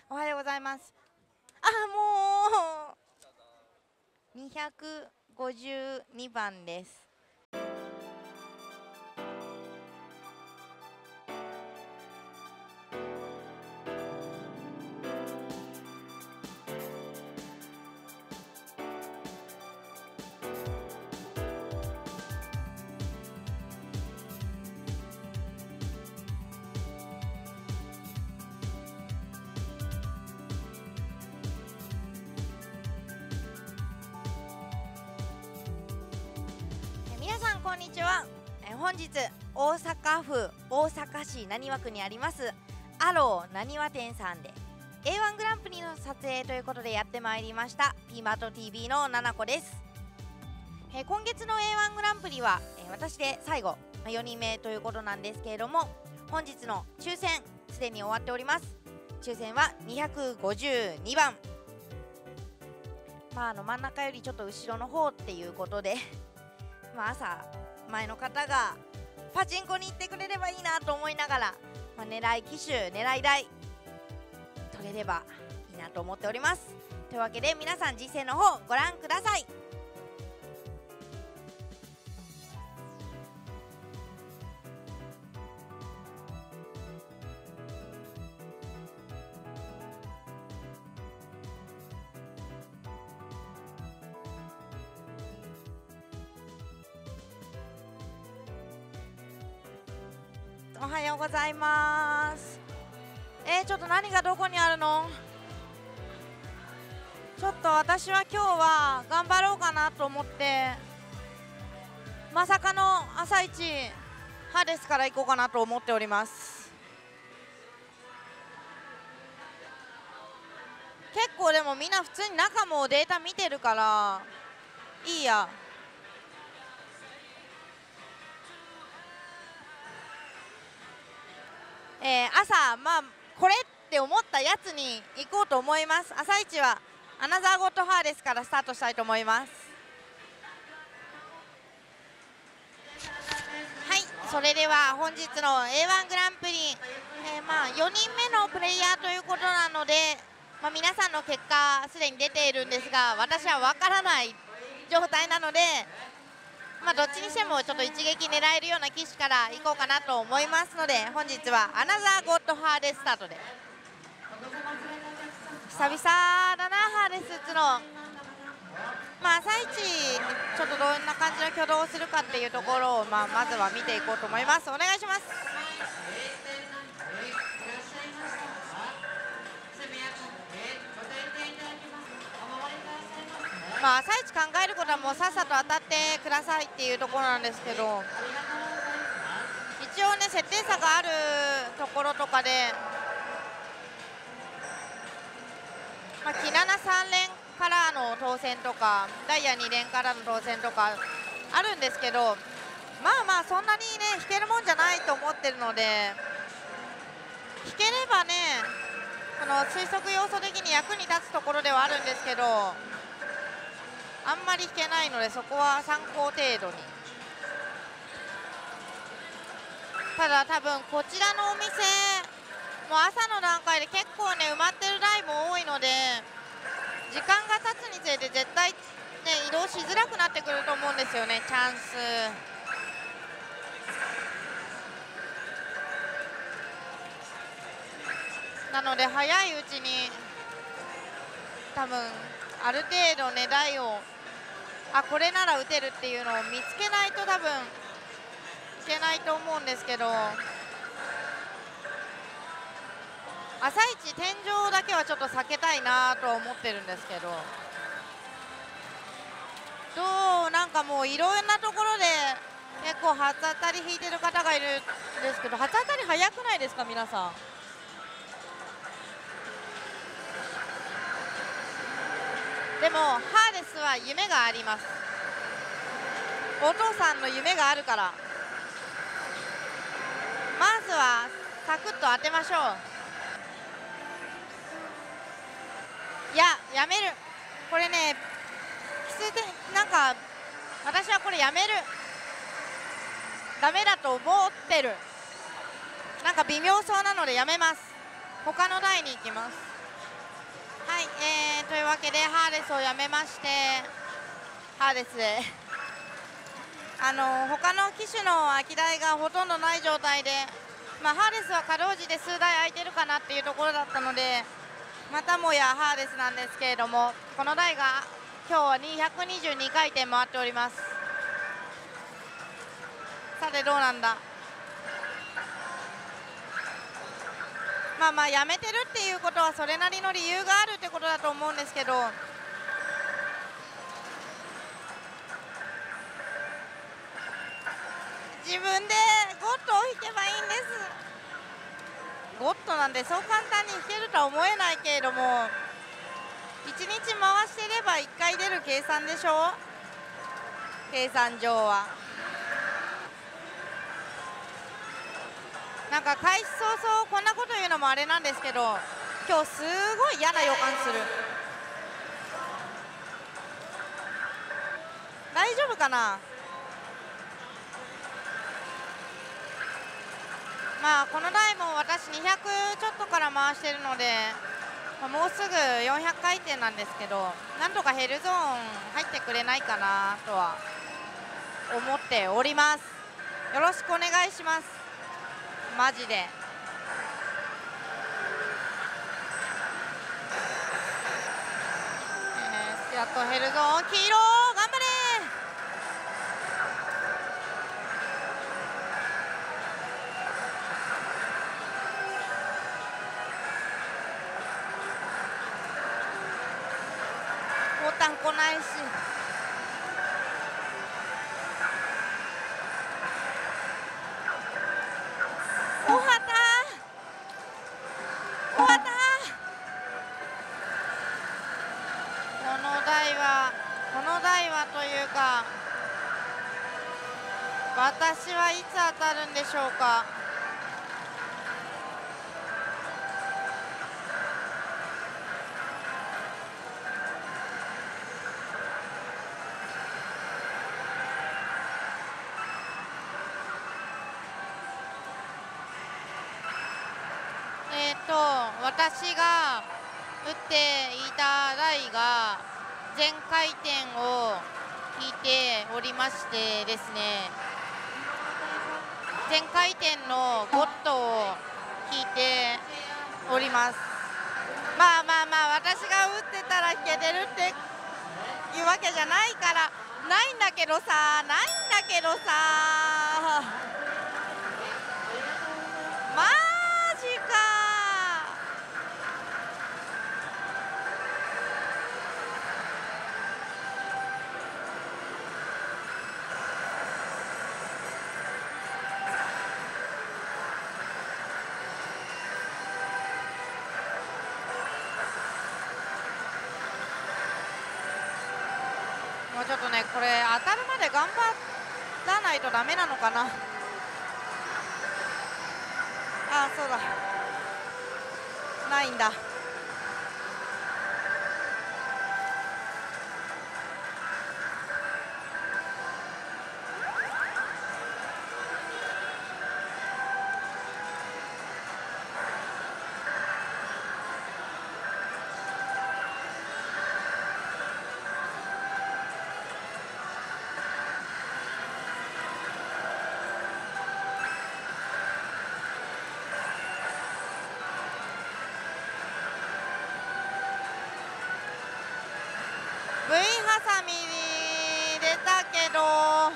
おはようございます。もう252番です。皆さんこんにちは。本日大阪府大阪市浪速区にありますアロー浪速店さんで A1 グランプリの撮影ということでやってまいりましたピーマート TV のななこです。今月の A1 グランプリは私で最後4人目ということなんですけれども、本日の抽選すでに終わっております。抽選は252番、真ん中よりちょっと後ろの方っていうことで朝前の方がパチンコに行ってくれればいいなと思いながら、狙い機種狙い台取れればいいなと思っております。というわけで皆さん実践の方ご覧ください。おはようございます。ちょっと何がどこにあるの？ちょっと私は今日は頑張ろうかなと思って、まさかの朝一ハデスから行こうかなと思っております。結構でもみんな普通に中もデータ見てるからいいや。朝これって思ったやつに行こうと思います。朝一はアナザーゴッドハーデスからスタートしたいと思います。はい、それでは本日の A1 グランプリ、4人目のプレイヤーということなので、皆さんの結果すでに出ているんですが、私は分からない状態なので、どっちにしてもちょっと一撃狙えるような機種からいこうかなと思いますので、本日はアナザーゴッドハーデススタートで。久々だなハーデスっつの。朝一ちょっとどんな感じの挙動をするかっていうところを、まずは見ていこうと思います。お願いします。朝一考えることはもうさっさと当たってくださいっていうところなんですけど、一応ね設定差があるところとかで、キナナ3連からの当選とかダイヤ2連からの当選とかあるんですけど、そんなにね引けるもんじゃないと思ってるので、引ければねこの推測要素的に役に立つところではあるんですけど、あんまり引けないのでそこは参考程度に。ただ多分こちらのお店もう朝の段階で結構ね埋まってる台も多いので、時間が経つにつれて絶対ね移動しづらくなってくると思うんですよね。チャンスなので早いうちに多分ある程度ね台をこれなら打てるっていうのを見つけないと多分いけないと思うんですけど、朝一天井だけはちょっと避けたいなとは思ってるんですけど、なんかもういろんなところで結構初当たり引いてる方がいるんですけど、初当たり早くないですか皆さん。でもハーデスは夢があります。お父さんの夢があるから、まずはサクッと当てましょう。いややめる、これね奇数でなんか私はこれやめる、ダメだと思ってる。なんか微妙そうなのでやめます。他の台に行きます。 はい、というわけでハーレスをやめましてハーレスで他の機種の空き台がほとんどない状態で、ハーレスはかろうじて数台空いてるかなっていうところだったので、またもやハーレスなんですけれども、この台が今日は222回転回っております。さてどうなんだ。やめてるっていうことはそれなりの理由があるってことだと思うんですけど、自分でゴッドを引けばいいんです。ゴッドなんでそう簡単に引けるとは思えないけれども、1日回してれば1回出る計算でしょ、計算上は。なんか開始早々こんなこと言うのもあれなんですけど、今日すごい嫌な予感する。大丈夫かな。この台も私200ちょっとから回してるので、もうすぐ400回転なんですけど、なんとかヘルゾーン入ってくれないかなとは思っております。よろしくお願いします、マジで。やっとヘルゾーン黄色頑張れ。ボタン来ないし。終わった終わった。この台はというか、私はいつ当たるんでしょうか。私が打っていた台が全回転を引いておりましてですね、全回転のゴッドを引いております。私が打ってたら引けてるっていうわけじゃないから、ないんだけどさ、マジか。もうちょっとね、これ当たるまで頑張らないとダメなのかな。あ、そうだ、ないんだ。V ハサミ出たけど、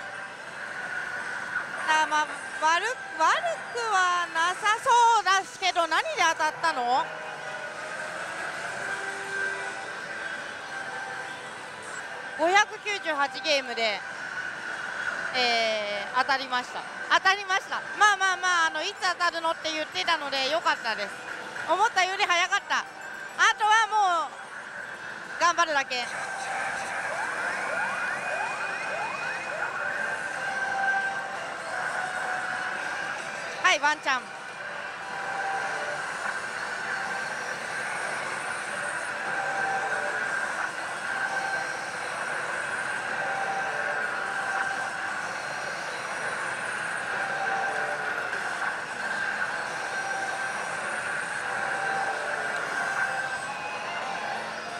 悪くはなさそうだけど、何で当たったの？598ゲームで、当たりました。いつ当たるのって言ってたのでよかったです。思ったより早かった。あとはもう頑張るだけ。はい、ワンチャン。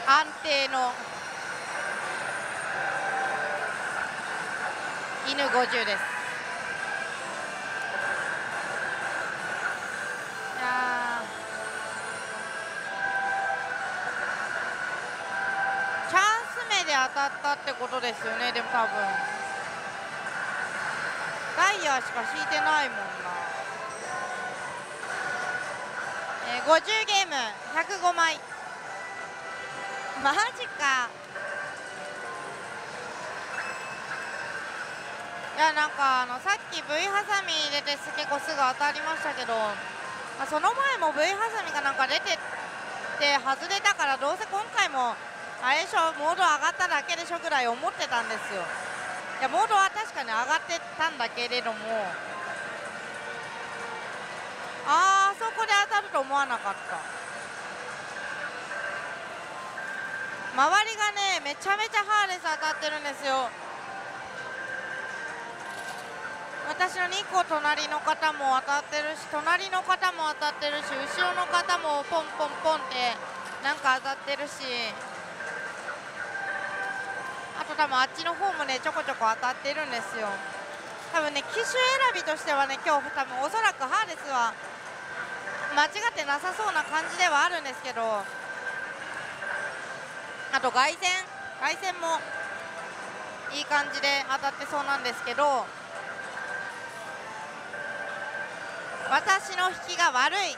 安定の犬50です。いやチャンス目で当たったってことですよね。でも多分ダイヤしか引いてないもんな。50ゲーム105枚。マジか。いや、なんかさっき V ハサミ入れて結構すぐ当たりましたけど、その前も V ハサミかなんか出てって外れたから、どうせ今回もあれでしょ、モード上がっただけでしょぐらい思ってたんですよ。いや、モードは確かに上がってたんだけれども、あそこで当たると思わなかった。周りがねめちゃめちゃハーレス当たってるんですよ。私の2個隣の方も当たってるし、隣の方も当たってるし、後ろの方もポンポンポンってなんか当たってるし、あと多分あっちの方もねちょこちょこ当たってるんですよ。多分ね機種選びとしてはね、今日多分おそらくハーレスは間違ってなさそうな感じではあるんですけど、あと凱旋もいい感じで当たってそうなんですけど、私の引きが悪い。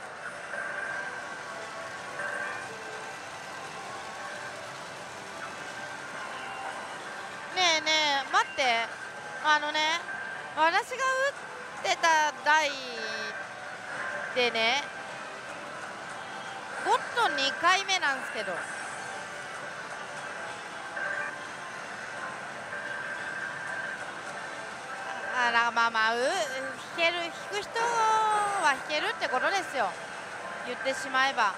ねえねえ待って、私が打ってた台でねゴットン2回目なんですけど、まあ引く人は引けるってことですよ、言ってしまえば。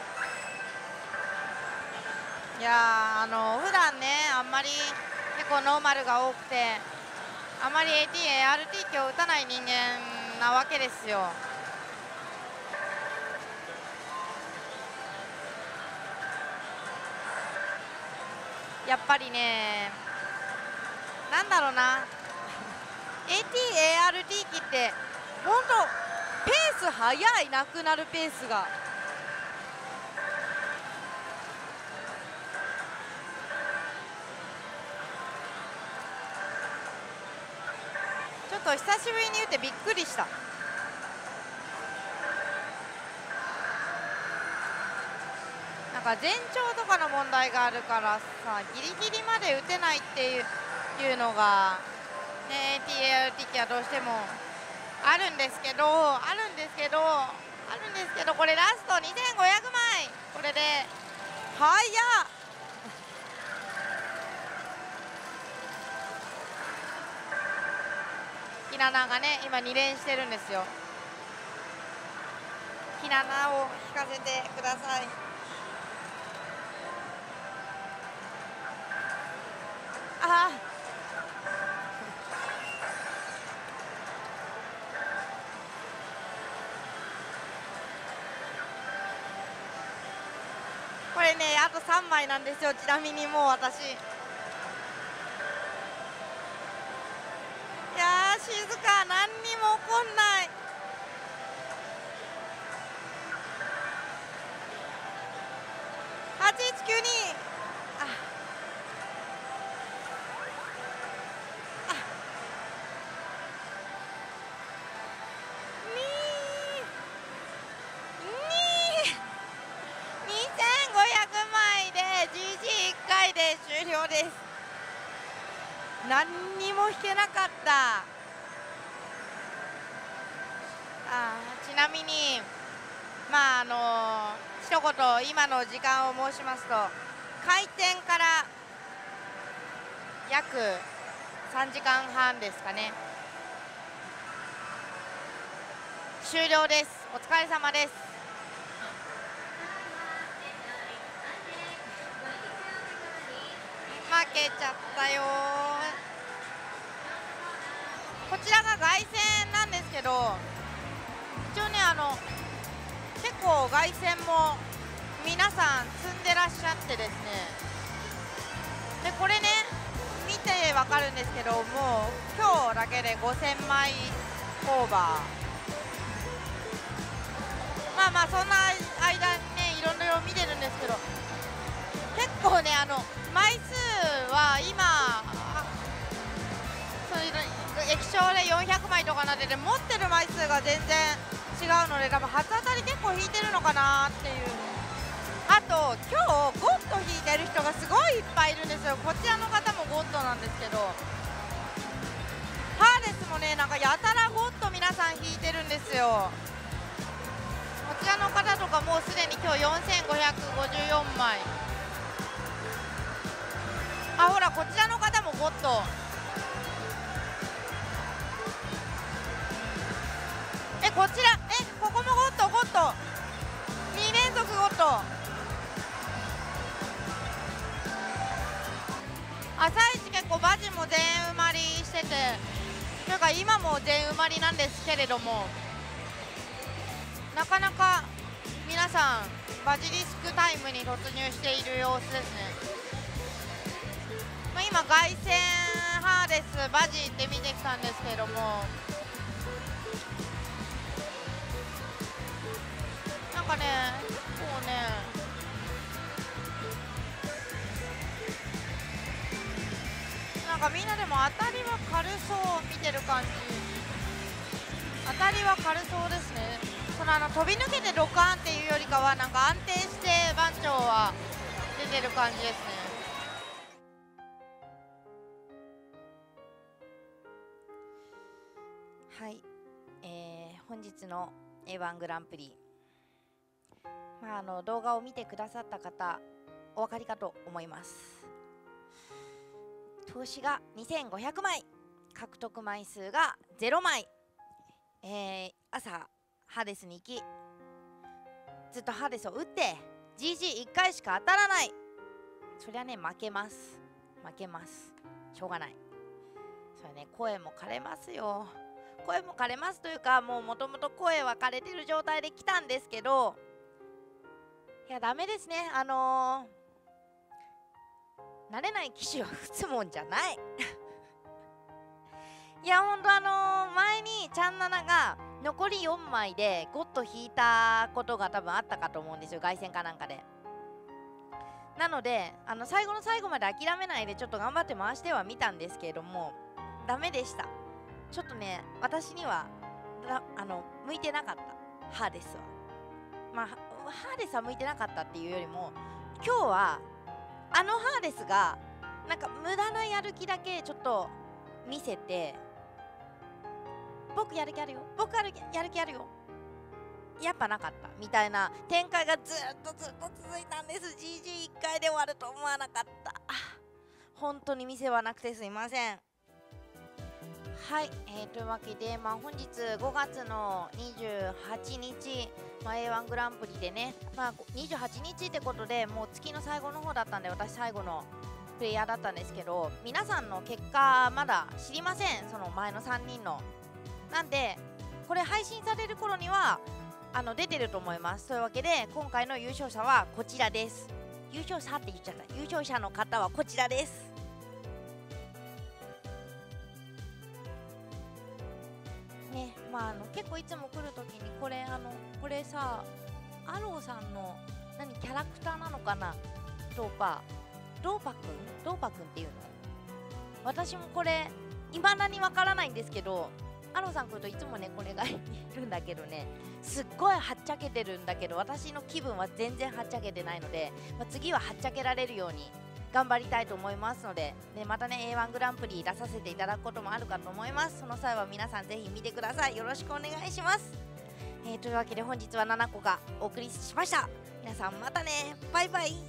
いや普段ねあんまり結構ノーマルが多くて、あまり AT、ART 今日打たない人間なわけですよ。やっぱりね、なんだろうな、AT、ART 機ってほんとペース速い、なくなるペースが。ちょっと久しぶりに打ってびっくりした。なんか前兆とかの問題があるからさ、ギリギリまで打てないっていうのがね、AT、ART 機はどうしてもあるんですけど、これラスト2500枚、これで早っ。ひなながね今2連してるんですよ。ひななを引かせてください。これねあと3枚なんですよ。ちなみにもう私、いやー静か、何にも起こんない。8192、2500枚で GG1 回で終了です。何にも引けなかった。ちなみに一言今の時間を申しますと、開店から約3時間半ですかね。終了です。お疲れ様です。負けちゃったよ。こちらが凱旋なんですけど、一応ね結構凱旋も皆さん積んでららっしゃってですね、でこれね見てわかるんですけど、もう今日だけで5000枚オーバー。まあまあそんな間にねいろいろ見てるんですけど、結構ね枚数は今そういう液晶で400枚とかなってて、持ってる枚数が全然違うので、多分初当たり結構引いてるのかなっていう。あと今日ゴッド引いてる人がすごいいっぱいいるんですよ。こちらの方もゴッドなんですけど、ハーレスもねなんかやたらゴッド皆さん引いてるんですよ。こちらの方とかもうすでに今日4554枚。あ、ほらこちらの方もゴッド。こちらここもゴッド、ゴッド2連続ゴッド。朝一結構バジも全埋まりしてて、というか今も全埋まりなんですけれども、なかなか皆さんバジリスクタイムに突入している様子ですね。今凱旋ハーレスバジって見てきたんですけれども、なんかねこうねなんかみんなでも当たりは軽そう見てる感じ。当たりは軽そうですね。その飛び抜けてドカーンっていうよりかはなんか安定して番長は出てる感じですね。はい、本日の A1 グランプリ、動画を見てくださった方お分かりかと思います。投資が2500枚、獲得枚数が0枚。朝ハーデスに行きずっとハーデスを打って GG1 回しか当たらない。そりゃね負けます、しょうがない。それね声も枯れますよ。声も枯れますというか、もともと声は枯れてる状態で来たんですけど、いやダメですね。慣れない騎士は打つもんじゃないいやほんと前にチャンナナが残り4枚でゴッド引いたことが多分あったかと思うんですよ、凱旋かなんかで。なので最後の最後まで諦めないでちょっと頑張って回してはみたんですけれども、ダメでした。ちょっとね私には向いてなかった、ハーデスは。まあハーデスは向いてなかったっていうよりも、今日はハーデスがなんか無駄なやる気だけちょっと見せて、僕やる気あるよ、僕やる気あるよ、やっぱなかったみたいな展開がずっと続いたんです。 GG1 回で終わると思わなかった。本当に見せ場なくてすいません。はい、というわけで、本日5月の28日、A1 グランプリでね、28日ってことでもう月の最後の方だったんで、私最後のプレイヤーだったんですけど、皆さんの結果まだ知りません、その前の3人の。なんでこれ配信される頃には出てると思います。というわけで今回の優勝者はこちらです。優勝者って言っちゃった。優勝者の方はこちらです。ね、結構いつも来るときにこれさ、アローさんのキャラクターなのかな、ドーパくんっていうの。私もこれ未だにわからないんですけど、アローさん来るといつもねこれがいるんだけどね、すっごいはっちゃけてるんだけど、私の気分は全然はっちゃけてないので、次ははっちゃけられるように頑張りたいと思いますので、またね A1 グランプリ出させていただくこともあるかと思います。その際は皆さんぜひ見てください。よろしくお願いします。というわけで本日は7個がお送りしました。皆さんまたね、バイバイ。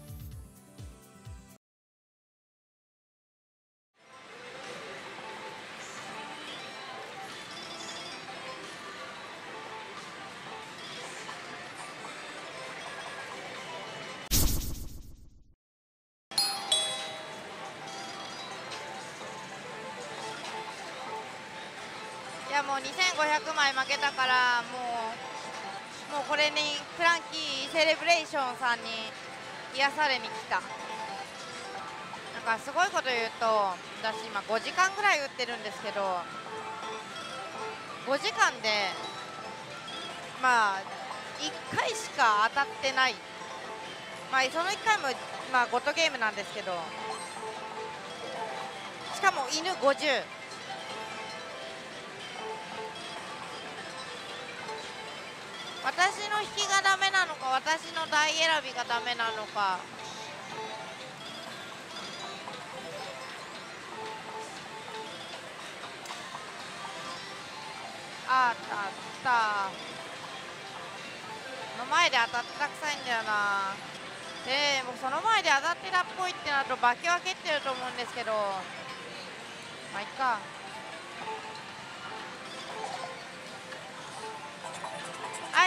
いやもう2500枚負けたから、もうこれにフランキーセレブレーションさんに癒されに来た。なんかすごいこと言うと、私今5時間ぐらい打ってるんですけど、5時間でまあ1回しか当たってない。まあその1回もまあゴッドゲームなんですけど、しかも犬50。私の引きがダメなのか、私の台選びがダメなのか。あったあった。その前で当たってたくさいんだよな。もうその前で当たってたっぽいってなると化け分けってると思うんですけど、まあいっか。はい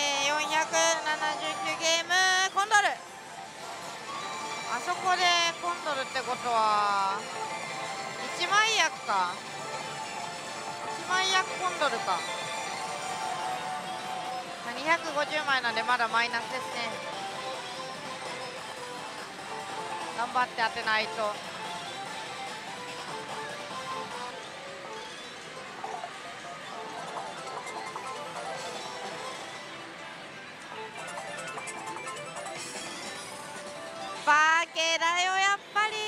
、479ゲームコンドル。あそこでコンドルってことは1枚役か。1枚役コンドルか。250枚なんでまだマイナスですね。頑張って当てないと。バケだよやっぱり。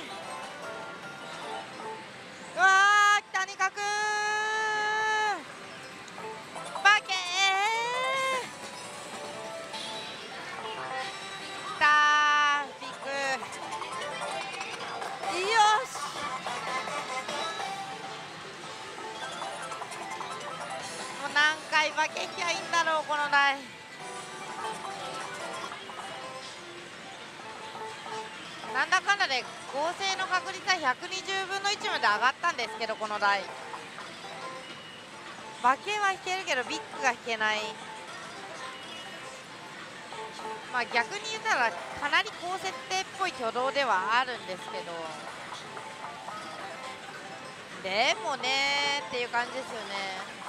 うわー、来た2角バケー。来たービッグ。よし、もう何回バケきゃいいんだろうこの台。なんだかんだで合成の確率は120分の1まで上がったんですけど、この台馬券は引けるけどビッグが引けない。まあ逆に言ったらかなり高設定っぽい挙動ではあるんですけど、でもねーっていう感じですよね。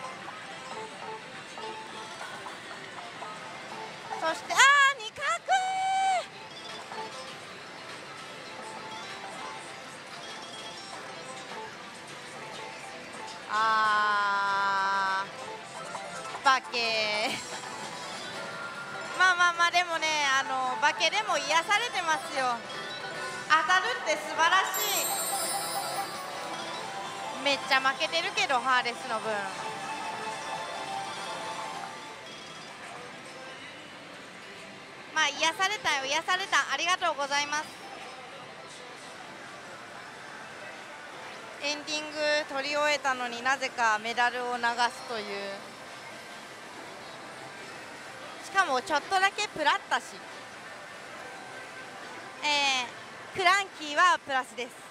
そして2角バケまあまあまあ、でもね、バケでも癒されてますよ。当たるって素晴らしい。めっちゃ負けてるけどハーレスの分。まあ癒されたよ、癒された。ありがとうございます。エンディング取り終えたのになぜかメダルを流すという。しかもちょっとだけプラったし、クランキーはプラスです。